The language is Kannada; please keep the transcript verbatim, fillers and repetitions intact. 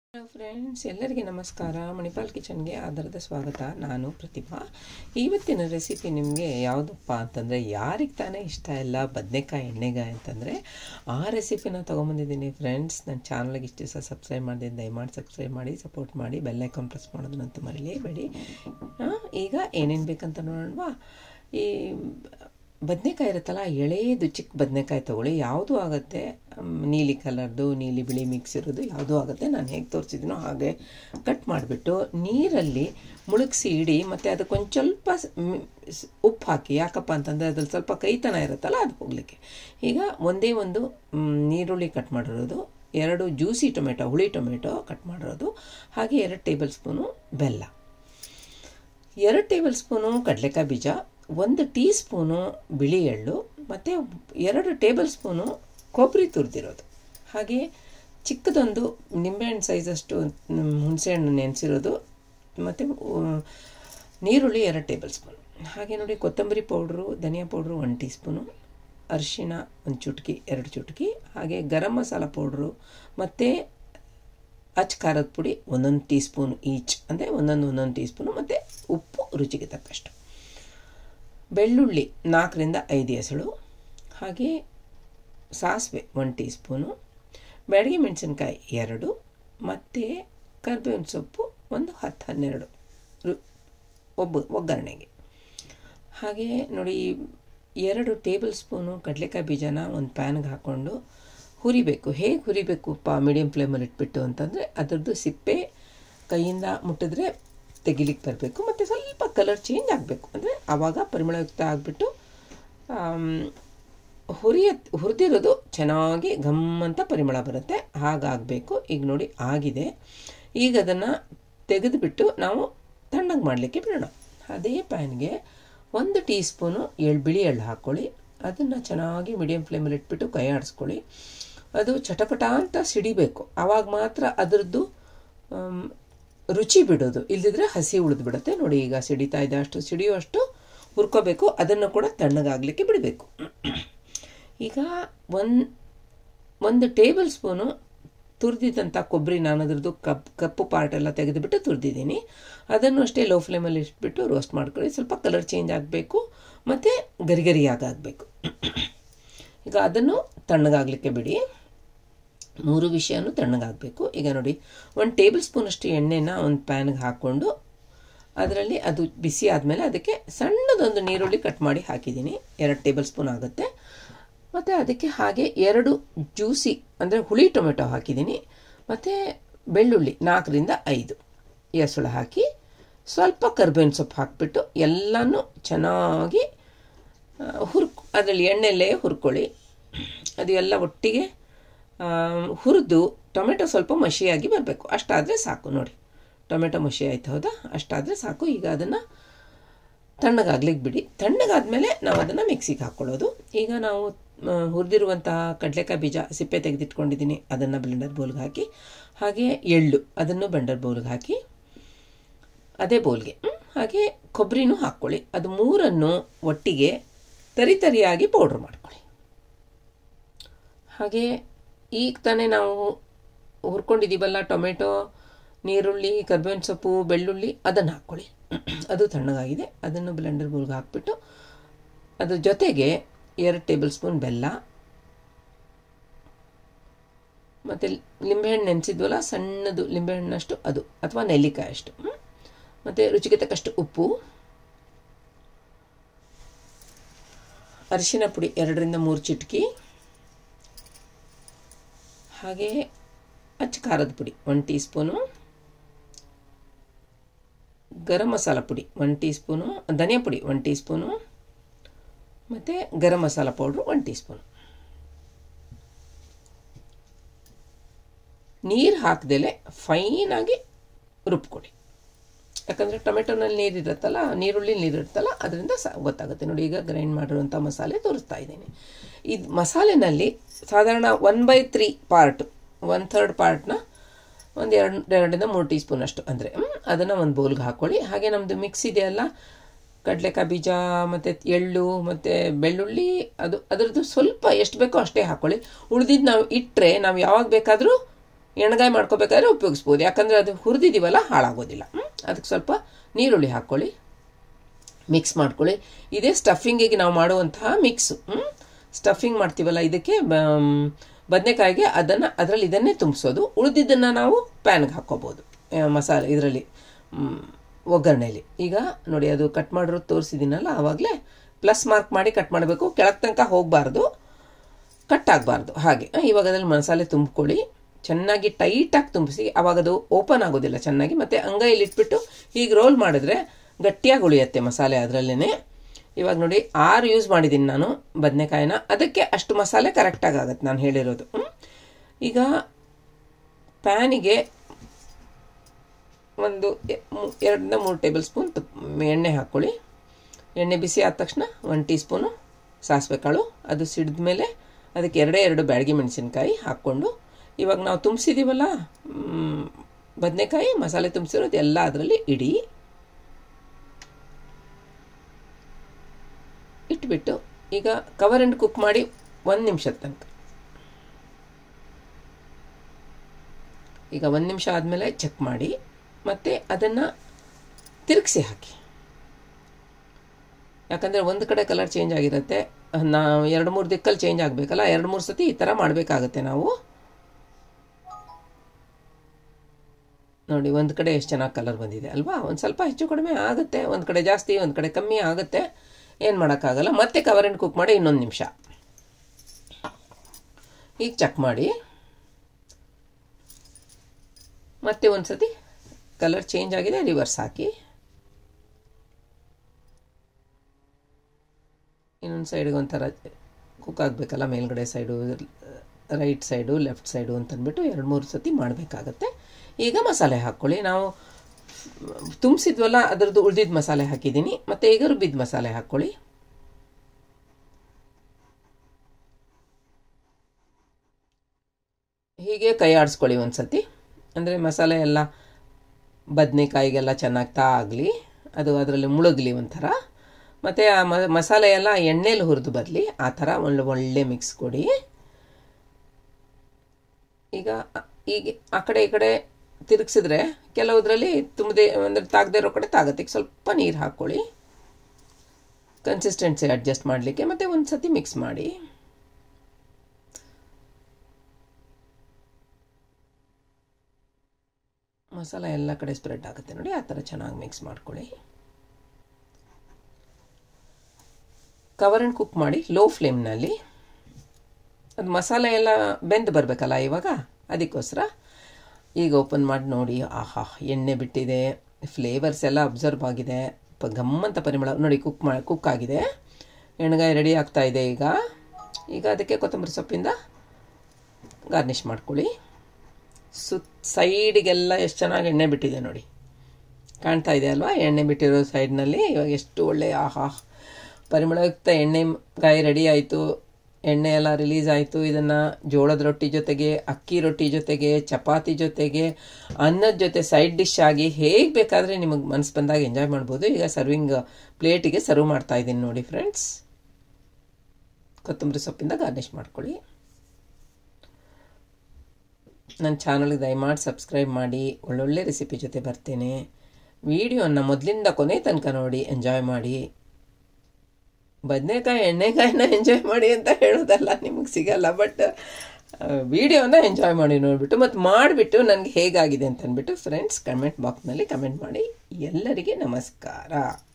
ಹಲೋ ಫ್ರೆಂಡ್ಸ್, ಎಲ್ಲರಿಗೆ ನಮಸ್ಕಾರ. ಮಣಿಪಾಲ್ ಕಿಚನ್ಗೆ ಆಧಾರದ ಸ್ವಾಗತ. ನಾನು ಪ್ರತಿಭಾ. ಇವತ್ತಿನ ರೆಸಿಪಿ ನಿಮಗೆ ಯಾವುದಪ್ಪ ಅಂತಂದರೆ, ಯಾರಿಗೆ ತಾನೇ ಇಷ್ಟ ಇಲ್ಲ ಬದನೆಕಾಯಿ ಎಣ್ಣೆಗಾಯಿ ಅಂತಂದರೆ ಆ ರೆಸಿಪಿನ ತೊಗೊಂಬಂದಿದ್ದೀನಿ ಫ್ರೆಂಡ್ಸ್. ನನ್ನ ಚಾನಲ್ಗೆ ಇಷ್ಟು ದಿವಸ ಸಬ್ಸ್ಕ್ರೈಬ್ ಮಾಡಿದ್ದೀನಿ, ದಯಮಾಡಿ ಸಬ್ಸ್ಕ್ರೈಬ್ ಮಾಡಿ, ಸಪೋರ್ಟ್ ಮಾಡಿ, ಬೆಲ್ ಐಕಾನ್ ಪ್ರೆಸ್ ಮಾಡೋದನ್ನಂತೂ ಮರೀಲೇಬೇಡಿ. ಈಗ ಏನೇನು ಬೇಕಂತ ನೋಡೋಣವಾ. ಈ ಬದನೆಕಾಯಿ ಇರುತ್ತಲ್ಲ, ಎಳೆಯದು ಚಿಕ್ಕ ಬದನೆಕಾಯಿ ತೊಗೊಳ್ಳಿ. ಯಾವುದೂ ಆಗುತ್ತೆ, ನೀಲಿ ಕಲರ್ದು, ನೀಲಿ ಬಿಳಿ ಮಿಕ್ಸ್ ಇರೋದು ಯಾವುದೂ ಆಗುತ್ತೆ. ನಾನು ಹೇಗೆ ತೋರಿಸಿದ್ದೀನೋ ಹಾಗೆ ಕಟ್ ಮಾಡಿಬಿಟ್ಟು ನೀರಲ್ಲಿ ಮುಳುಗಿಸಿ ಇಡಿ. ಮತ್ತು ಅದಕ್ಕೆ ಒಂದು ಸ್ವಲ್ಪ ಉಪ್ಪು ಹಾಕಿ. ಯಾಕಪ್ಪ ಅಂತಂದರೆ ಅದ್ರಲ್ಲಿ ಸ್ವಲ್ಪ ಕೈತನ ಇರುತ್ತಲ್ಲ, ಅದು ಹೋಗಲಿಕ್ಕೆ. ಈಗ ಒಂದೇ ಒಂದು ನೀರುಳ್ಳಿ ಕಟ್ ಮಾಡಿರೋದು, ಎರಡು ಜ್ಯೂಸಿ ಟೊಮೆಟೊ, ಹುಳಿ ಟೊಮೆಟೊ ಕಟ್ ಮಾಡಿರೋದು, ಹಾಗೆ ಎರಡು ಟೇಬಲ್ ಸ್ಪೂನು ಬೆಲ್ಲ, ಎರಡು ಟೇಬಲ್ ಸ್ಪೂನು ಕಡಲೆಕಾಯಿ ಬೀಜ, ಒಂದು ಟೀ ಸ್ಪೂನು ಬಿಳಿ ಎಳ್ಳು, ಮತ್ತು ಎರಡು ಟೇಬಲ್ ಸ್ಪೂನು ಕೊಬ್ಬರಿ ತುರಿದಿರೋದು, ಹಾಗೆ ಚಿಕ್ಕದೊಂದು ನಿಂಬೆಹಣ್ಣು ಸೈಜಷ್ಟು ಹುಣಸೆಹಣ್ಣು ನೆನೆಸಿರೋದು, ಮತ್ತು ನೀರುಳ್ಳಿ ಎರಡು ಟೇಬಲ್ ಸ್ಪೂನ್. ಹಾಗೆ ನೋಡಿ, ಕೊತ್ತಂಬರಿ ಪೌಡ್ರು, ಧನಿಯಾ ಪೌಡ್ರು ಒಂದು ಟೀ ಸ್ಪೂನು, ಅರಿಶಿಣ ಒಂದು ಚುಟುಕಿ, ಎರಡು ಚುಟುಕಿ, ಹಾಗೆ ಗರಂ ಮಸಾಲ ಪೌಡ್ರು ಮತ್ತು ಅಚ್ಚ ಖಾರದ ಪುಡಿ ಒಂದೊಂದು ಟೀ ಸ್ಪೂನು ಈಚ್, ಅಂದರೆ ಒಂದೊಂದು ಒಂದೊಂದು ಟೀ ಸ್ಪೂನು, ಮತ್ತು ಉಪ್ಪು ರುಚಿಗೆ ತಕ್ಕಷ್ಟು, ಬೆಳ್ಳುಳ್ಳಿ ನಾಲ್ಕರಿಂದ ಐದು ಎಸಳು, ಹಾಗೆ ಸಾಸಿವೆ ಒಂದು ಟೀ ಸ್ಪೂನು, ಬ್ಯಾಡಗಿ ಮೆಣಸಿನ್ಕಾಯಿ ಎರಡು, ಮತ್ತು ಕರಿಬೇವಿನ ಸೊಪ್ಪು ಒಂದು ಹತ್ತು ಹನ್ನೆರಡು ರು ಒಬ್ಬ ಒಗ್ಗರಣೆಗೆ. ಹಾಗೆ ನೋಡಿ, ಎರಡು ಟೇಬಲ್ ಸ್ಪೂನು ಕಡಲೆಕಾಯಿ ಬೀಜನ ಒಂದು ಪ್ಯಾನ್ಗೆ ಹಾಕ್ಕೊಂಡು ಹುರಿಬೇಕು. ಹೇಗೆ ಹುರಿಬೇಕು ಪಾ ಮೀಡಿಯಮ್ ಫ್ಲೇಮಲ್ಲಿ ಇಟ್ಬಿಟ್ಟು ಅಂತಂದರೆ, ಅದರದ್ದು ಸಿಪ್ಪೆ ಕೈಯಿಂದ ಮುಟ್ಟಿದ್ರೆ ತೆಗಿಲಿಕ್ಕೆ ಬರಬೇಕು, ಮತ್ತು ಸ್ವಲ್ಪ ಕಲರ್ ಚೇಂಜ್ ಆಗಬೇಕು. ಅಂದರೆ ಆವಾಗ ಪರಿಮಳಯುಕ್ತ ಆಗಿಬಿಟ್ಟು ಹುರಿಯ ಹುರಿದಿರೋದು ಚೆನ್ನಾಗಿ ಘಮ್ ಅಂತ ಪರಿಮಳ ಬರುತ್ತೆ, ಹಾಗಾಗಬೇಕು. ಈಗ ನೋಡಿ ಆಗಿದೆ. ಈಗ ಅದನ್ನು ತೆಗೆದುಬಿಟ್ಟು ನಾವು ತಣ್ಣಗೆ ಮಾಡಲಿಕ್ಕೆ ಬಿಡೋಣ. ಅದೇ ಪ್ಯಾನ್ಗೆ ಒಂದು ಟೀ ಸ್ಪೂನು ಎಳ್ಳು ಬಿಳಿ ಎಳ್ಳು ಹಾಕ್ಕೊಳ್ಳಿ. ಅದನ್ನು ಚೆನ್ನಾಗಿ ಮೀಡಿಯಮ್ ಫ್ಲೇಮಲ್ಲಿ ಇಟ್ಬಿಟ್ಟು ಕೈ ಆಡಿಸ್ಕೊಳ್ಳಿ. ಅದು ಚಟಪಟ ಅಂತ ಸಿಡಿಬೇಕು, ಆವಾಗ ಮಾತ್ರ ಅದರದ್ದು ರುಚಿ ಬಿಡೋದು, ಇಲ್ಲದಿದ್ದರೆ ಹಸಿ ಉಳಿದು ಬಿಡುತ್ತೆ. ನೋಡಿ, ಈಗ ಸಿಡಿತಾ ಇದೆ, ಅಷ್ಟು ಸಿಡಿಯುವಷ್ಟು ಹುರ್ಕೋಬೇಕು. ಅದನ್ನು ಕೂಡ ತಣ್ಣಗಾಗಲಿಕ್ಕೆ ಬಿಡಬೇಕು. ಈಗ ಒಂದು ಒಂದು ಟೇಬಲ್ ಸ್ಪೂನು ತುರಿದಿದ್ದಂಥ ಕೊಬ್ಬರಿ, ನಾನು ಅದರದ್ದು ಕಪ್ ಕಪ್ಪು ಪಾರ್ಟೆಲ್ಲ ತೆಗೆದುಬಿಟ್ಟು ತುರಿದಿದ್ದೀನಿ. ಅದನ್ನು ಅಷ್ಟೇ ಲೋ ಫ್ಲೇಮಲ್ಲಿ ಇಟ್ಬಿಟ್ಟು ರೋಸ್ಟ್ ಮಾಡ್ಕೊಳ್ಳಿ. ಸ್ವಲ್ಪ ಕಲರ್ ಚೇಂಜ್ ಆಗಬೇಕು, ಮತ್ತು ಗರಿ ಗರಿಯಾಗಬೇಕು. ಈಗ ಅದನ್ನು ತಣ್ಣಗಾಗಲಿಕ್ಕೆ ಬಿಡಿ. ಮೂರು ವಿಷಯನೂ ತಣ್ಣಗಾಗಬೇಕು. ಈಗ ನೋಡಿ, ಒಂದು ಟೇಬಲ್ ಸ್ಪೂನಷ್ಟು ಎಣ್ಣೆನ ಒಂದು ಪ್ಯಾನ್ಗೆ ಹಾಕ್ಕೊಂಡು ಅದರಲ್ಲಿ ಅದು ಬಿಸಿ ಆದಮೇಲೆ ಅದಕ್ಕೆ ಸಣ್ಣದೊಂದು ನೀರುಳ್ಳಿ ಕಟ್ ಮಾಡಿ ಹಾಕಿದ್ದೀನಿ, ಎರಡು ಟೇಬಲ್ ಸ್ಪೂನ್ ಆಗುತ್ತೆ. ಮತ್ತು ಅದಕ್ಕೆ ಹಾಗೆ ಎರಡು ಜ್ಯೂಸಿ ಅಂದರೆ ಹುಳಿ ಟೊಮೆಟೊ ಹಾಕಿದ್ದೀನಿ, ಮತ್ತು ಬೆಳ್ಳುಳ್ಳಿ ನಾಲ್ಕರಿಂದ ಐದು ಎಸಳು ಹಾಕಿ, ಸ್ವಲ್ಪ ಕರಿಬೇವಿನ ಸೊಪ್ಪು ಹಾಕಿಬಿಟ್ಟು ಎಲ್ಲನೂ ಚೆನ್ನಾಗಿ ಹುರ್ಕೊ ಅದರಲ್ಲಿ ಎಣ್ಣೆಲ್ಲೇ ಹುರ್ಕೊಳ್ಳಿ. ಅದು ಎಲ್ಲ ಒಟ್ಟಿಗೆ ಹುರಿದು ಟೊಮೆಟೊ ಸ್ವಲ್ಪ ಮಸಿಯಾಗಿ ಬರಬೇಕು, ಅಷ್ಟಾದರೆ ಸಾಕು. ನೋಡಿ, ಟೊಮೆಟೊ ಮಸಿ ಆಯ್ತು, ಹೌದಾ? ಅಷ್ಟಾದರೆ ಸಾಕು. ಈಗ ಅದನ್ನು ತಣ್ಣಗಾಗ್ಲಿಕ್ಕೆ ಬಿಡಿ. ತಣ್ಣಗಾದ್ಮೇಲೆ ನಾವು ಅದನ್ನು ಮಿಕ್ಸಿಗೆ ಹಾಕ್ಕೊಳ್ಳೋದು. ಈಗ ನಾವು ಹುರಿದಿರುವಂತಹ ಕಡಲೆಕಾಯಿ ಬೀಜ ಸಿಪ್ಪೆ ತೆಗೆದಿಟ್ಕೊಂಡಿದ್ದೀನಿ, ಅದನ್ನು ಬ್ಲೆಂಡರ್ ಬೌಲ್ಗೆ ಹಾಕಿ, ಹಾಗೆ ಎಳ್ಳು ಅದನ್ನು ಬ್ಲೆಂಡರ್ ಬೌಲ್ಗೆ ಹಾಕಿ, ಅದೇ ಬೌಲ್ಗೆ ಹಾಗೆ ಕೊಬ್ಬರಿನೂ ಹಾಕ್ಕೊಳ್ಳಿ. ಅದು ಮೂರನ್ನು ಒಟ್ಟಿಗೆ ತರಿ ತರಿಯಾಗಿ ಪೌಡ್ರ್ ಮಾಡ್ಕೊಳ್ಳಿ. ಹಾಗೆ ಈಗ ತಾನೇ ನಾವು ಹುರ್ಕೊಂಡಿದ್ದೀವಲ್ಲ ಟೊಮೆಟೊ, ನೀರುಳ್ಳಿ, ಕರಿಬೇವಿನ ಸೊಪ್ಪು, ಬೆಳ್ಳುಳ್ಳಿ, ಅದನ್ನು ಹಾಕ್ಕೊಳ್ಳಿ. ಅದು ತಣ್ಣಗಾಗಿದೆ. ಅದನ್ನು ಬ್ಲೆಂಡರ್ ಬೌಲ್ಗೆ ಹಾಕ್ಬಿಟ್ಟು ಅದ್ರ ಜೊತೆಗೆ ಎರಡು ಟೇಬಲ್ ಸ್ಪೂನ್ ಬೆಲ್ಲ, ಮತ್ತು ಲಿಂಬೆಹಣ್ಣು ನೆನೆಸಿದ್ವಲ್ಲ, ಸಣ್ಣದು ಲಿಂಬೆಹಣ್ಣಷ್ಟು ಅದು, ಅಥವಾ ನೆಲ್ಲಿಕಾಯಿ ಅಷ್ಟು, ಮತ್ತು ರುಚಿಗೆ ತಕ್ಕಷ್ಟು ಉಪ್ಪು, ಅರಿಶಿನ ಪುಡಿ ಎರಡರಿಂದ ಮೂರು ಚಿಟಕಿ, ಹಾಗೆ ಅಚ್ಚ ಖಾರದ ಪುಡಿ ಒಂದು ಟೀ ಸ್ಪೂನು, ಗರಂ ಮಸಾಲ ಪುಡಿ ಒಂದು ಟೀ ಸ್ಪೂನು, ಧನಿಯಾ ಪುಡಿ ಒಂದು ಟೀ ಸ್ಪೂನು, ಮತ್ತು ಗರಂ ಮಸಾಲ ಪೌಡ್ರು ಒಂದು ಟೀ ಸ್ಪೂನು. ನೀರು ಹಾಕ್ದೇಲೆ ಫೈನಾಗಿ ರುಬ್ಕೊಡಿ. ಯಾಕಂದರೆ ಟೊಮೆಟೊನಲ್ಲಿ ನೀರಿರುತ್ತಲ್ಲ, ನೀರುಳ್ಳಿ ನೀರಿರುತ್ತಲ್ಲ, ಅದರಿಂದ ಸ ಗೊತ್ತಾಗುತ್ತೆ. ನೋಡಿ, ಈಗ ಗ್ರೈಂಡ್ ಮಾಡಿರುವಂಥ ಮಸಾಲೆ ತೋರಿಸ್ತಾ ಇದ್ದೀನಿ. ಇದು ಮಸಾಲೆನಲ್ಲಿ ಸಾಧಾರಣ one by three part, one third ಪಾರ್ಟ್ನ ಒಂದು ಎರಡು ಎರಡರಿಂದ ಮೂರು ಟೀ ಸ್ಪೂನ್ ಅಷ್ಟು ಅಂದರೆ ಅದನ್ನು ಒಂದು ಬೌಲ್ಗೆ ಹಾಕ್ಕೊಳ್ಳಿ. ಹಾಗೆ ನಮ್ಮದು ಮಿಕ್ಸ್ ಇದೆಯಲ್ಲ, ಕಡಲೆಕಾಯಿ ಬೀಜ ಮತ್ತು ಎಳ್ಳು ಮತ್ತು ಬೆಳ್ಳುಳ್ಳಿ, ಅದು ಅದರದ್ದು ಸ್ವಲ್ಪ ಎಷ್ಟು ಬೇಕೋ ಅಷ್ಟೇ ಹಾಕ್ಕೊಳ್ಳಿ. ಉಳಿದಿದ್ದು ನಾವು ಇಟ್ಟರೆ ನಾವು ಯಾವಾಗ ಬೇಕಾದರೂ ಎಣ್ಗಾಯಿ ಮಾಡ್ಕೋಬೇಕಾದ್ರೆ ಉಪಯೋಗಿಸ್ಬೋದು, ಯಾಕಂದರೆ ಅದು ಹುರಿದಿದ್ದೀವಲ್ಲ ಹಾಳಾಗೋದಿಲ್ಲ. ಅದಕ್ಕೆ ಸ್ವಲ್ಪ ನೀರುಳ್ಳಿ ಹಾಕ್ಕೊಳ್ಳಿ, ಮಿಕ್ಸ್ ಮಾಡ್ಕೊಳ್ಳಿ. ಇದೇ ಸ್ಟಫಿಂಗಿಗೆ ನಾವು ಮಾಡುವಂತಹ ಮಿಕ್ಸು. ಸ್ಟಫಿಂಗ್ ಮಾಡ್ತೀವಲ್ಲ ಇದಕ್ಕೆ ಬದನೆಕಾಯಿಗೆ, ಅದನ್ನು ಅದರಲ್ಲಿ ಇದನ್ನೇ ತುಂಬಿಸೋದು. ಉಳಿದಿದ್ದನ್ನು ನಾವು ಪ್ಯಾನ್ಗೆ ಹಾಕ್ಕೋಬೋದು ಮಸಾಲೆ ಇದರಲ್ಲಿ ಒಗ್ಗರಣೆಯಲ್ಲಿ. ಈಗ ನೋಡಿ ಅದು ಕಟ್ ಮಾಡಿರೋದು ತೋರಿಸಿದ್ದೀನಲ್ಲ, ಆವಾಗಲೇ ಪ್ಲಸ್ ಮಾರ್ಕ್ ಮಾಡಿ ಕಟ್ ಮಾಡಬೇಕು, ಕೆಳಗೆ ತನಕ ಹೋಗಬಾರ್ದು, ಕಟ್ ಆಗಬಾರ್ದು. ಹಾಗೆ ಇವಾಗ ಅದ್ರಲ್ಲಿ ಮಸಾಲೆ ತುಂಬಿಕೊಳ್ಳಿ, ಚೆನ್ನಾಗಿ ಟೈಟಾಗಿ ತುಂಬಿಸಿ. ಆವಾಗ ಅದು ಓಪನ್ ಆಗೋದಿಲ್ಲ ಚೆನ್ನಾಗಿ. ಮತ್ತು ಅಂಗೈಯಲ್ಲಿ ಇಟ್ಬಿಟ್ಟು ಹೀಗೆ ರೋಲ್ ಮಾಡಿದ್ರೆ ಗಟ್ಟಿಯಾಗಿ ಉಳಿಯುತ್ತೆ ಮಸಾಲೆ ಅದರಲ್ಲೇ. ಇವಾಗ ನೋಡಿ ಆರು ಯೂಸ್ ಮಾಡಿದ್ದೀನಿ ನಾನು ಬದನೆಕಾಯಿನ, ಅದಕ್ಕೆ ಅಷ್ಟು ಮಸಾಲೆ ಕರೆಕ್ಟಾಗಿ ಆಗುತ್ತೆ ನಾನು ಹೇಳಿರೋದು. ಈಗ ಪ್ಯಾನಿಗೆ ಒಂದು ಎರಡರಿಂದ ಮೂರು ಟೇಬಲ್ ಸ್ಪೂನ್ ಎಣ್ಣೆ ಹಾಕ್ಕೊಳ್ಳಿ. ಎಣ್ಣೆ ಬಿಸಿ ಆದ ತಕ್ಷಣ ಒಂದು ಟೀ ಸ್ಪೂನು ಸಾಸಿವೆ ಕಾಳು, ಅದು ಸಿಡಿದ ಮೇಲೆ ಅದಕ್ಕೆ ಎರಡೇ ಎರಡು ಬ್ಯಾಡಗಿ ಮೆಣಸಿನ್ಕಾಯಿ ಹಾಕ್ಕೊಂಡು, ಇವಾಗ ನಾವು ತುಂಬಿಸಿದ್ದೀವಲ್ಲ ಬದನೆಕಾಯಿ ಮಸಾಲೆ ತುಂಬಿಸಿರೋದು ಎಲ್ಲ ಅದರಲ್ಲಿ ಇಡಿ ಇಟ್ಬಿಟ್ಟು ಈಗ ಕವರ್ ಆ್ಯಂಡ್ ಕುಕ್ ಮಾಡಿ ಒಂದು ನಿಮಿಷದ ತನಕ. ಈಗ ಒಂದು ನಿಮಿಷ ಆದಮೇಲೆ ಚೆಕ್ ಮಾಡಿ ಮತ್ತು ಅದನ್ನು ತಿರುಗಿಸಿ ಹಾಕಿ. ಯಾಕಂದರೆ ಒಂದು ಕಡೆ ಕಲರ್ ಚೇಂಜ್ ಆಗಿರುತ್ತೆ, ನಾವು ಎರಡು ಮೂರು ದಿಕ್ಕಲ್ಲಿ ಚೇಂಜ್ ಆಗಬೇಕಲ್ಲ, ಎರಡು ಮೂರು ಸತಿ ಈ ಥರ ಮಾಡಬೇಕಾಗತ್ತೆ ನಾವು. ನೋಡಿ ಒಂದು ಕಡೆ ಎಷ್ಟು ಚೆನ್ನಾಗಿ ಕಲರ್ ಬಂದಿದೆ ಅಲ್ವಾ. ಒಂದು ಸ್ವಲ್ಪ ಹೆಚ್ಚು ಕಡಿಮೆ ಆಗುತ್ತೆ, ಒಂದು ಕಡೆ ಜಾಸ್ತಿ ಒಂದು ಕಡೆ ಕಮ್ಮಿ ಆಗುತ್ತೆ, ಏನು ಮಾಡೋಕ್ಕಾಗಲ್ಲ. ಮತ್ತೆ ಕವರ್ ಆ್ಯಂಡ್ ಕುಕ್ ಮಾಡಿ ಇನ್ನೊಂದು ನಿಮಿಷ. ಈಗ ಚೆಕ್ ಮಾಡಿ ಮತ್ತೆ ಒಂದು ಸತಿ ಕಲರ್ ಚೇಂಜ್ ಆಗಿದೆ ರಿವರ್ಸ್ ಹಾಕಿ. ಇನ್ನೊಂದು ಸೈಡ್ಗೆ ಒಂಥರ ಕುಕ್ ಆಗಬೇಕಲ್ಲ, ಮೇಲ್ಗಡೆ side right side left side ಅಂತಂದ್ಬಿಟ್ಟು ಎರಡು ಮೂರು ಸತಿ ಮಾಡಬೇಕಾಗತ್ತೆ. ಈಗ ಮಸಾಲೆ ಹಾಕ್ಕೊಳ್ಳಿ. ನಾವು ತುಂಬಿಸಿದ್ವಲ್ಲ ಅದರದ್ದು ಉಳಿದಿದ್ದ ಮಸಾಲೆ ಹಾಕಿದ್ದೀನಿ, ಮತ್ತು ಈಗ ರುಬ್ಬಿದ ಮಸಾಲೆ ಹಾಕ್ಕೊಳ್ಳಿ. ಹೀಗೆ ಕೈ ಆಡಿಸ್ಕೊಳ್ಳಿ ಒಂದು ಸತಿ, ಅಂದರೆ ಮಸಾಲೆ ಎಲ್ಲ ಬದನೆಕಾಯಿಗೆಲ್ಲ ಚೆನ್ನಾಗಿ ತಾ ಆಗಲಿ, ಅದು ಅದರಲ್ಲಿ ಮುಳುಗಲಿ ಒಂಥರ. ಮತ್ತು ಆ ಮಸಾಲೆ ಎಲ್ಲ ಎಣ್ಣೆಲಿ ಹುರಿದು ಬರಲಿ, ಆ ಥರ ಒಳ್ಳೆ ಒಳ್ಳೆ ಮಿಕ್ಸ್ ಕೊಡಿ. ಈಗ ಈಗ ಆ ಕಡೆ ಈ ಕಡೆ ತಿರುಗಿಸಿದ್ರೆ ಕೆಲವುದ್ರಲ್ಲಿ ತುಂಬದೆ ಅಂದರೆ ತಾಗದೇ ಇರೋ ಕಡೆ ತಾಗತ್ತೆ. ಈಗ ಸ್ವಲ್ಪ ನೀರು ಹಾಕ್ಕೊಳ್ಳಿ ಕನ್ಸಿಸ್ಟೆನ್ಸಿ ಅಡ್ಜಸ್ಟ್ ಮಾಡಲಿಕ್ಕೆ, ಮತ್ತು ಒಂದು ಸತಿ ಮಿಕ್ಸ್ ಮಾಡಿ. ಮಸಾಲ ಎಲ್ಲ ಕಡೆ ಸ್ಪ್ರೆಡ್ ಆಗುತ್ತೆ ನೋಡಿ, ಆ ಥರ ಚೆನ್ನಾಗಿ ಮಿಕ್ಸ್ ಮಾಡ್ಕೊಳ್ಳಿ. ಕವರ್ ಆ್ಯಂಡ್ ಕುಕ್ ಮಾಡಿ ಲೋ ಫ್ಲೇಮ್ನಲ್ಲಿ. ಅದು ಮಸಾಲೆ ಎಲ್ಲ ಬೆಂದು ಬರಬೇಕಲ್ಲ ಇವಾಗ, ಅದಕ್ಕೋಸ್ಕರ ಈಗ ಓಪನ್ ಮಾಡಿ ನೋಡಿ. ಆಹಾ, ಎಣ್ಣೆ ಬಿಟ್ಟಿದೆ, ಫ್ಲೇವರ್ಸ್ ಎಲ್ಲ ಅಬ್ಸರ್ವ್ ಆಗಿದೆ, ಪ ಗಮ್ಮಂತ ಪರಿಮಳ ನೋಡಿ. ಕುಕ್ ಮಾ ಕುಕ್ ಆಗಿದೆ, ಎಣ್ಣೆಗಾಯಿ ರೆಡಿ ಆಗ್ತಾ ಇದೆ. ಈಗ ಈಗ ಅದಕ್ಕೆ ಕೊತ್ತಂಬರಿ ಸೊಪ್ಪಿಂದ ಗಾರ್ನಿಷ್ ಮಾಡ್ಕೊಳ್ಳಿ. ಸುತ್ತ ಸೈಡಿಗೆಲ್ಲ ಎಷ್ಟು ಚೆನ್ನಾಗಿ ಎಣ್ಣೆ ಬಿಟ್ಟಿದೆ ನೋಡಿ, ಕಾಣ್ತಾ ಇದೆ ಅಲ್ವಾ ಎಣ್ಣೆ ಬಿಟ್ಟಿರೋ ಸೈಡ್ನಲ್ಲಿ. ಇವಾಗ ಎಷ್ಟು ಒಳ್ಳೆಯ ಆಹಾ ಪರಿಮಳಯುಕ್ತ ಎಣ್ಣೆಗಾಯಿ ರೆಡಿ ಆಯಿತು. ಎಣ್ಣೆ ಎಲ್ಲ ರಿಲೀಸ್ ಆಯಿತು. ಇದನ್ನು ಜೋಳದ ರೊಟ್ಟಿ ಜೊತೆಗೆ, ಅಕ್ಕಿ ರೊಟ್ಟಿ ಜೊತೆಗೆ, ಚಪಾತಿ ಜೊತೆಗೆ, ಅನ್ನದ ಜೊತೆ ಸೈಡ್ ಡಿಶ್ ಆಗಿ ಹೇಗೆ ಬೇಕಾದರೆ ನಿಮಗೆ ಮನಸ್ಸು ಬಂದಾಗ ಎಂಜಾಯ್ ಮಾಡ್ಬೋದು. ಈಗ ಸರ್ವಿಂಗ್ ಪ್ಲೇಟಿಗೆ ಸರ್ವ್ ಮಾಡ್ತಾ ಇದ್ದೀನಿ ನೋಡಿ ಫ್ರೆಂಡ್ಸ್. ಕೊತ್ತಂಬರಿ ಸೊಪ್ಪಿಂದ ಗಾರ್ನಿಷ್ ಮಾಡ್ಕೊಳ್ಳಿ. ನನ್ನ ಚಾನಲ್ಗೆ ದಯಮಾಡಿ ಸಬ್ಸ್ಕ್ರೈಬ್ ಮಾಡಿ, ಒಳ್ಳೊಳ್ಳೆ ರೆಸಿಪಿ ಜೊತೆ ಬರ್ತೇನೆ. ವಿಡಿಯೋನ ಮೊದಲಿಂದ ಕೊನೆ ತನಕ ನೋಡಿ ಎಂಜಾಯ್ ಮಾಡಿ. ಬದನೆಕಾಯಿ ಎಣ್ಣೆಕಾಯಿನ ಎಂಜಾಯ್ ಮಾಡಿ ಅಂತ ಹೇಳೋದಲ್ಲ, ನಿಮಗೆ ಸಿಗಲ್ಲ, ಬಟ್ ವಿಡಿಯೋನ ಎಂಜಾಯ್ ಮಾಡಿ ನೋಡಿಬಿಟ್ಟು ಮತ್ತು ಮಾಡಿಬಿಟ್ಟು ನನಗೆ ಹೇಗಾಗಿದೆ ಅಂತ ಅಂದ್ಬಿಟ್ಟು ಫ್ರೆಂಡ್ಸ್ ಕಮೆಂಟ್ ಬಾಕ್ಸ್ನಲ್ಲಿ ಕಮೆಂಟ್ ಮಾಡಿ. ಎಲ್ಲರಿಗೆ ನಮಸ್ಕಾರ.